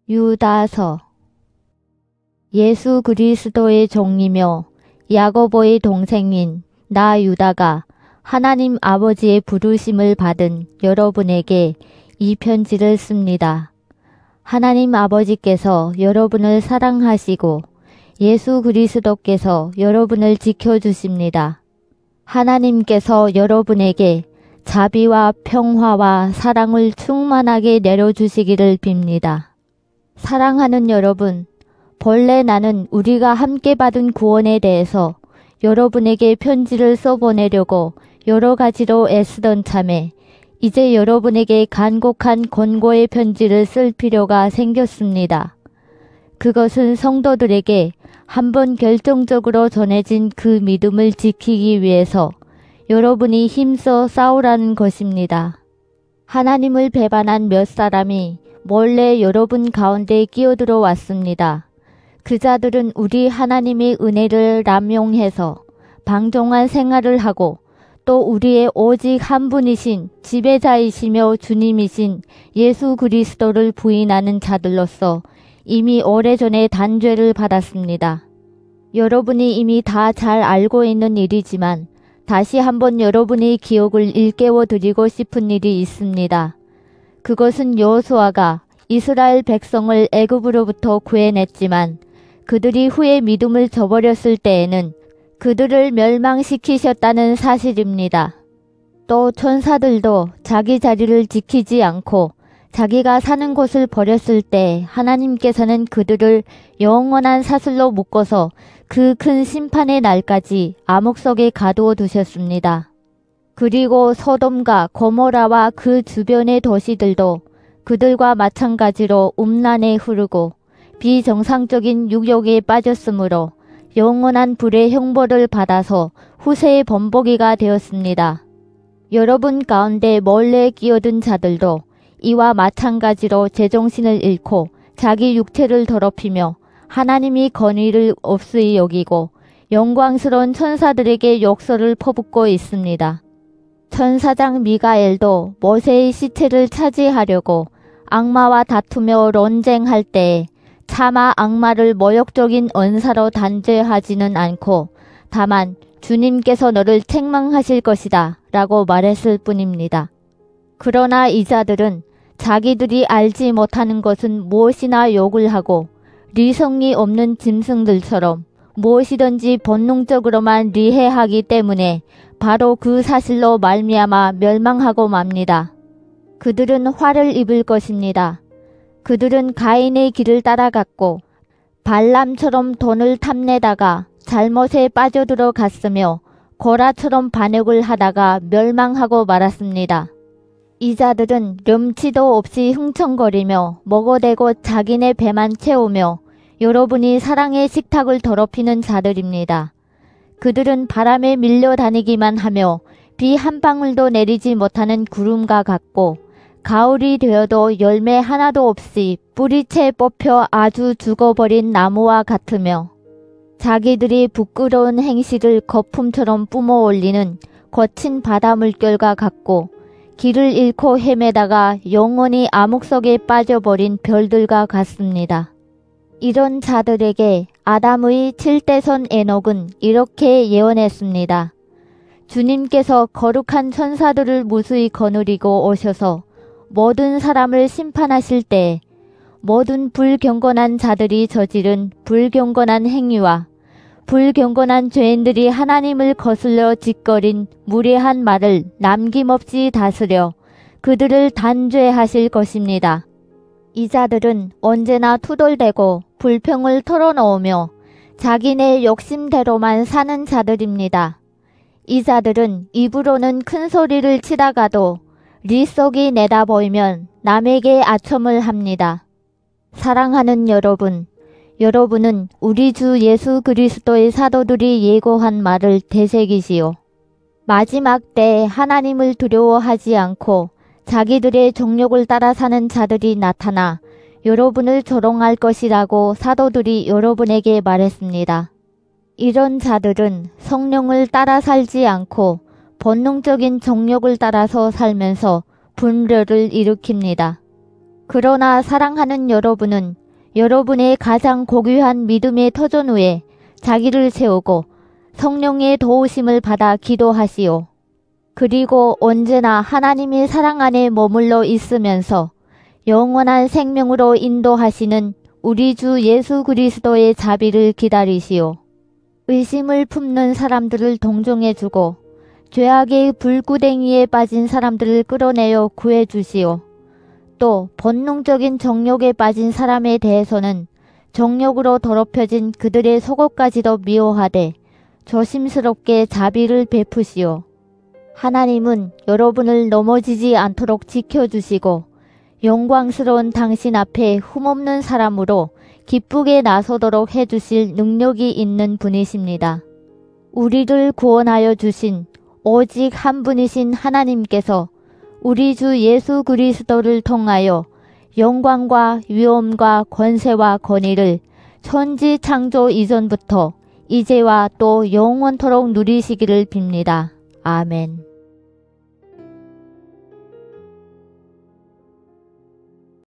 유다서. 예수 그리스도의 종이며 야고보의 동생인 나 유다가 하나님 아버지의 부르심을 받은 여러분에게 이 편지를 씁니다. 하나님 아버지께서 여러분을 사랑하시고 예수 그리스도께서 여러분을 지켜주십니다. 하나님께서 여러분에게 자비와 평화와 사랑을 충만하게 내려주시기를 빕니다. 사랑하는 여러분, 본래 나는 우리가 함께 받은 구원에 대해서 여러분에게 편지를 써보내려고 여러 가지로 애쓰던 참에 이제 여러분에게 간곡한 권고의 편지를 쓸 필요가 생겼습니다. 그것은 성도들에게 한번 결정적으로 전해진 그 믿음을 지키기 위해서 여러분이 힘써 싸우라는 것입니다. 하나님을 배반한 몇 사람이 몰래 여러분 가운데 끼어들어 왔습니다. 그 자들은 우리 하나님의 은혜를 남용해서 방종한 생활을 하고 또 우리의 오직 한 분이신 지배자이시며 주님이신 예수 그리스도를 부인하는 자들로서 이미 오래전에 단죄를 받았습니다. 여러분이 이미 다 잘 알고 있는 일이지만 다시 한번 여러분의 기억을 일깨워 드리고 싶은 일이 있습니다. 그것은 여호수아가 이스라엘 백성을 애굽으로부터 구해냈지만 그들이 후에 믿음을 저버렸을 때에는 그들을 멸망시키셨다는 사실입니다. 또 천사들도 자기 자리를 지키지 않고 자기가 사는 곳을 버렸을 때 하나님께서는 그들을 영원한 사슬로 묶어서 그 큰 심판의 날까지 암흑 속에 가두어 두셨습니다. 그리고 소돔과 고모라와 그 주변의 도시들도 그들과 마찬가지로 음란에 흐르고 비정상적인 유혹에 빠졌으므로 영원한 불의 형벌을 받아서 후세의 범벅이가 되었습니다. 여러분 가운데 몰래 끼어든 자들도 이와 마찬가지로 제정신을 잃고 자기 육체를 더럽히며 하나님이 권위를 없이 여기고 영광스러운 천사들에게 욕설을 퍼붓고 있습니다. 천사장 미가엘도 모세의 시체를 차지하려고 악마와 다투며 논쟁할 때에 차마 악마를 모욕적인 언사로 단죄하지는 않고 다만 주님께서 너를 책망하실 것이다 라고 말했을 뿐입니다. 그러나 이 자들은 자기들이 알지 못하는 것은 무엇이나 욕을 하고 리성이 없는 짐승들처럼 무엇이든지 본능적으로만 리해하기 때문에 바로 그 사실로 말미암아 멸망하고 맙니다. 그들은 화를 입을 것입니다. 그들은 가인의 길을 따라갔고 발람처럼 돈을 탐내다가 잘못에 빠져들어 갔으며 고라처럼 반역을 하다가 멸망하고 말았습니다. 이 자들은 렴치도 없이 흥청거리며 먹어대고 자기네 배만 채우며 여러분이 사랑의 식탁을 더럽히는 자들입니다. 그들은 바람에 밀려다니기만 하며 비 한 방울도 내리지 못하는 구름과 같고 가을이 되어도 열매 하나도 없이 뿌리채 뽑혀 아주 죽어버린 나무와 같으며 자기들이 부끄러운 행실을 거품처럼 뿜어올리는 거친 바다 물결과 같고 길을 잃고 헤매다가 영원히 암흑 속에 빠져버린 별들과 같습니다. 이런 자들에게 아담의 7대손 에녹은 이렇게 예언했습니다. 주님께서 거룩한 천사들을 무수히 거느리고 오셔서 모든 사람을 심판하실 때 모든 불경건한 자들이 저지른 불경건한 행위와 불경건한 죄인들이 하나님을 거슬러 짓거린 무례한 말을 남김없이 다스려 그들을 단죄하실 것입니다. 이 자들은 언제나 투덜대고 불평을 털어놓으며 자기네 욕심대로만 사는 자들입니다. 이 자들은 입으로는 큰 소리를 치다가도 리속이 내다보이면 남에게 아첨을 합니다. 사랑하는 여러분, 여러분은 우리 주 예수 그리스도의 사도들이 예고한 말을 되새기시오. 마지막 때에 하나님을 두려워하지 않고 자기들의 정욕을 따라 사는 자들이 나타나 여러분을 조롱할 것이라고 사도들이 여러분에게 말했습니다. 이런 자들은 성령을 따라 살지 않고 본능적인 정욕을 따라서 살면서 분열을 일으킵니다. 그러나 사랑하는 여러분은 여러분의 가장 고귀한 믿음의 터전 위에 자기를 세우고 성령의 도우심을 받아 기도하시오. 그리고 언제나 하나님의 사랑 안에 머물러 있으면서 영원한 생명으로 인도하시는 우리 주 예수 그리스도의 자비를 기다리시오. 의심을 품는 사람들을 동정해주고 죄악의 불구덩이에 빠진 사람들을 끌어내어 구해주시오. 또 본능적인 정욕에 빠진 사람에 대해서는 정욕으로 더럽혀진 그들의 속옷까지도 미워하되 조심스럽게 자비를 베푸시오. 하나님은 여러분을 넘어지지 않도록 지켜주시고 영광스러운 당신 앞에 흠없는 사람으로 기쁘게 나서도록 해주실 능력이 있는 분이십니다. 우리를 구원하여 주신 오직 한 분이신 하나님께서 우리 주 예수 그리스도를 통하여 영광과 위엄과 권세와 권위를 천지 창조 이전부터 이제와 또 영원토록 누리시기를 빕니다. 아멘.